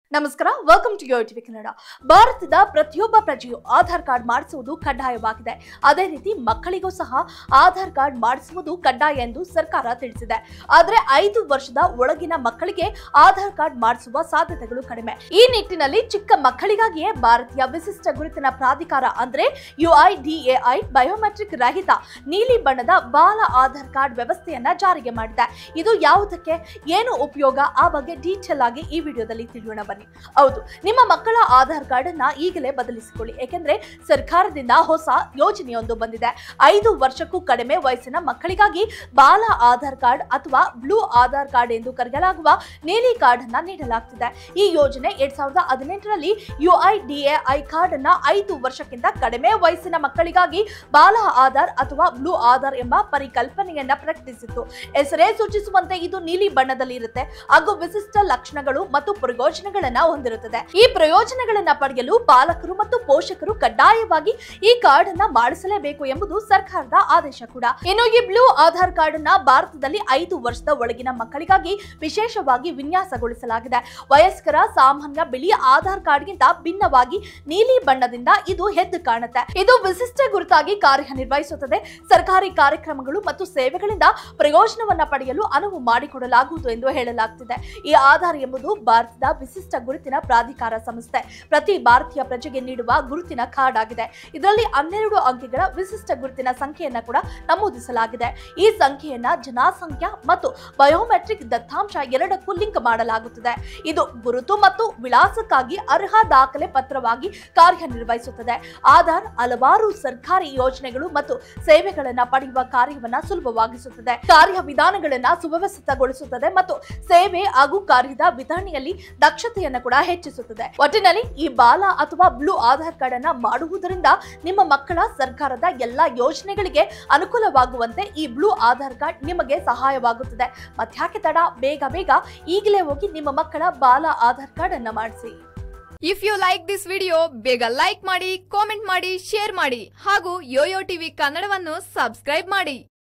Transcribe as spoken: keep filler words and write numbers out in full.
ನಮಸ್ಕಾರ, welcome to Yoyo TV Kannada. ಭಾರತದ ಪ್ರತಿಯೊಬ್ಬ ಪ್ರಜೆಯು ಆಧಾರ್ ಕಾರ್ಡ್ ಮಾಡಿಸುವುದು ಕಡ್ಡಾಯವಾಗಿದೆ. ಅದೇ ರೀತಿ ಮಕ್ಕಳಿಗೂ ಸಹ ಆಧಾರ್ ಕಾರ್ಡ್ ಮಾಡಿಸುವುದು ಕಡ್ಡಾಯ ಎಂದು ಸರ್ಕಾರ ತಿಳಿಸಿದೆ. ಆದರೆ ಐದು ವರ್ಷದ ಒಳಗಿನ ಮಕ್ಕಳಿಗೆ ಆಧಾರ್ ಕಾರ್ಡ್ ಮಾಡಿಸುವ ಸಾಧ್ಯತೆಗಳು ಕಡಿಮೆ. ಈ ನಿಟ್ಟಿನಲ್ಲಿ ಚಿಕ್ಕ ಮಕ್ಕಳಿಗಾಗಿಯೇ ಭಾರತೀಯ ವಿಶಿಷ್ಟ ಗುರುತಿನ ಪ್ರಾಧಿಕಾರ ಅಂದ್ರೆ U I D A I biometric ರಹಿತ ನೀಲಿ ಬಣ್ಣದ ಬಾಲ ಆಧಾರ್ ಕಾರ್ಡ್ ವ್ಯವಸ್ಥೆಯನ್ನ ಜಾರಿಗೆ ಮಾಡಿದೆ. ಇದು ಯಾವುದಕ್ಕೆ, ಏನು ಉಪಯೋಗ, ಆ ಬಗ್ಗೆ ಡೀಟೇಲ್ ಆಗಿ ಈ ವಿಡಿಯೋದಲ್ಲಿ ತಿಳಿಯೋಣ ಬನ್ನಿ. ಹೌದು, ನಿಮ್ಮ ಮಕ್ಕಳ ಆಧಾರ್ ಕಾರ್ಡ್ ಅನ್ನ ಈಗಲೇ ಬದಲಿಸಿಕೊಳ್ಳಿ. ಏಕೆಂದ್ರೆ ಸರ್ಕಾರದಿಂದ ಹೊಸ ಯೋಜನೆಯೊಂದು ಬಂದಿದೆ. ಐದು ವರ್ಷಕ್ಕೂ ಕಡಿಮೆ ವಯಸ್ಸಿನ ಮಕ್ಕಳಿಗಾಗಿ ಬಾಲ ಆಧಾರ್ ಕಾರ್ಡ್ ಅಥವಾ ಬ್ಲೂ ಆಧಾರ್ ಕಾರ್ಡ್ ಎಂದು ಕರೆಯಲಾಗುವ ನೀಲಿ ಕಾರ್ಡ್ ಅನ್ನ ನೀಡಲಾಗ್ತಿದೆ. ಈ ಯೋಜನೆ ಎರಡ್ ಸಾವಿರದ ಹದಿನೆಂಟರಲ್ಲಿ U I D A I card ಅನ್ನ ಐದು ವರ್ಷಕ್ಕಿಂತ ಕಡಿಮೆ ವಯಸ್ಸಿನ ಮಕ್ಕಳಿಗಾಗಿ ಬಾಲ ಆಧಾರ್ ಅಥವಾ ಬ್ಲೂ ಆಧಾರ್ ಎಂಬ ಪರಿಕಲ್ಪನೆಯನ್ನ ಪ್ರಕಟಿಸಿತ್ತು. ಹೆಸರೇ ಸೂಚಿಸುವಂತೆ ಇದು ನೀಲಿ ಬಣ್ಣದಲ್ಲಿ ಇರುತ್ತೆ ಹಾಗೂ ವಿಶಿಷ್ಟ ಲಕ್ಷಣಗಳು ಮತ್ತು ಪ್ರಯೋಜನಗಳನ್ನ ಹೊಂದಿರುತ್ತದೆ. ಈ ಪ್ರಯೋಜನಗಳನ್ನ ಪಡೆಯಲು ಪಾಲಕರು ಮತ್ತು ಪೋಷಕರು ಕಡ್ಡಾಯವಾಗಿ ಈ ಕಾರ್ಡ್ ಅನ್ನ ಮಾಡಿಸಲೇಬೇಕು ಎಂಬುದು ಸರ್ಕಾರದ ಆದೇಶ ಕೂಡ. ಇನ್ನು ಈ ಬ್ಲೂ ಆಧಾರ್ ಕಾರ್ಡ್ ಅನ್ನ ಭಾರತದಲ್ಲಿ ಐದು ವರ್ಷದ ಒಳಗಿನ ಮಕ್ಕಳಿಗಾಗಿ ವಿಶೇಷವಾಗಿ ವಿನ್ಯಾಸಗೊಳಿಸಲಾಗಿದೆ. ವಯಸ್ಕರ ಸಾಮಾನ್ಯ ಬಿಳಿ ಆಧಾರ್ ಕಾರ್ಡ್ ಗಿಂತ ಭಿನ್ನವಾಗಿ ನೀಲಿ ಬಣ್ಣದಿಂದ ಇದು ಎದ್ದು ಕಾಣುತ್ತೆ. ಇದು ವಿಶಿಷ್ಟ ಗುರುತಾಗಿ ಕಾರ್ಯನಿರ್ವಹಿಸುತ್ತದೆ. ಸರ್ಕಾರಿ ಕಾರ್ಯಕ್ರಮಗಳು ಮತ್ತು ಸೇವೆಗಳಿಂದ ಪ್ರಯೋಜನವನ್ನ ಪಡೆಯಲು ಅನುವು ಮಾಡಿಕೊಡಲಾಗುವುದು ಎಂದು ಹೇಳಲಾಗುತ್ತಿದೆ. ಈ ಆಧಾರ್ ಎಂಬುದು ಭಾರತದ ವಿಶಿಷ್ಟ ಗುರುತಿನ ಪ್ರಾಧಿಕಾರ ಸಂಸ್ಥೆ ಪ್ರತಿ ಭಾರತೀಯ ಪ್ರಜೆಗೆ ನೀಡುವ ಗುರುತಿನ ಕಾರ್ಡ್ ಆಗಿದೆ. ಇದರಲ್ಲಿ ಹನ್ನೆರಡು ಅಂಕೆಗಳ ವಿಶಿಷ್ಟ ಗುರುತಿನ ಸಂಖ್ಯೆಯನ್ನ ಕೂಡ ನಮೂದಿಸಲಾಗಿದೆ. ಈ ಸಂಖ್ಯೆಯನ್ನ ಜನಸಂಖ್ಯಾ ಮತ್ತು ಬಯೋಮೆಟ್ರಿಕ್ ದತ್ತಾಂಶ ಎರಡಕ್ಕೂ ಲಿಂಕ್ ಮಾಡಲಾಗುತ್ತದೆ. ಇದು ಗುರುತು ಮತ್ತು ವಿಳಾಸಕ್ಕಾಗಿ ಅರ್ಹ ದಾಖಲೆ ಪತ್ರವಾಗಿ ಕಾರ್ಯನಿರ್ವಹಿಸುತ್ತದೆ. ಆಧಾರ್ ಹಲವಾರು ಸರ್ಕಾರಿ ಯೋಜನೆಗಳು ಮತ್ತು ಸೇವೆಗಳನ್ನ ಪಡೆಯುವ ಕಾರ್ಯವನ್ನ ಸುಲಭವಾಗಿಸುತ್ತದೆ, ಕಾರ್ಯವಿಧಾನಗಳನ್ನ ಸುವ್ಯವಸ್ಥಿತಗೊಳಿಸುತ್ತದೆ ಮತ್ತು ಸೇವೆ ಹಾಗೂ ಕಾರ್ಯದ ವಿತರಣೆಯಲ್ಲಿ ದಕ್ಷತೆಯನ್ನು ಕೂಡ ಹೆಚ್ಚಿಸುತ್ತದೆ. ಒಟ್ಟಿನಲ್ಲಿ ಈ ಬಾಲ ಅಥವಾ ಬ್ಲೂ ಆಧಾರ್ ಕಾರ್ಡ್ ಅನ್ನ ಮಾಡುವುದರಿಂದ ನಿಮ್ಮ ಮಕ್ಕಳ ಸರ್ಕಾರದ ಎಲ್ಲಾ ಯೋಜನೆಗಳಿಗೆ ಅನುಕೂಲವಾಗುವಂತೆ ಈ ಬ್ಲೂ ಆಧಾರ್ ಕಾರ್ಡ್ ನಿಮಗೆ ಸಹಾಯವಾಗುತ್ತದೆ. ಮತ್ತ್ಯಾಕೆ ತಡ, ಬೇಗ ಬೇಗ ಈಗಲೇ ಹೋಗಿ ನಿಮ್ಮ ಮಕ್ಕಳ ಬಾಲ ಆಧಾರ್ ಕಾರ್ಡ್ ಅನ್ನ ಮಾಡಿಸಿ. If you like this video, ಬೇಗ ಲೈಕ್ ಮಾಡಿ, ಕಾಮೆಂಟ್ ಮಾಡಿ, ಶೇರ್ ಮಾಡಿ ಹಾಗೂ ಯೋಯೋ ಟಿವಿ ಕನ್ನಡವನ್ನು ಸಬ್ಸ್ಕ್ರೈಬ್ ಮಾಡಿ.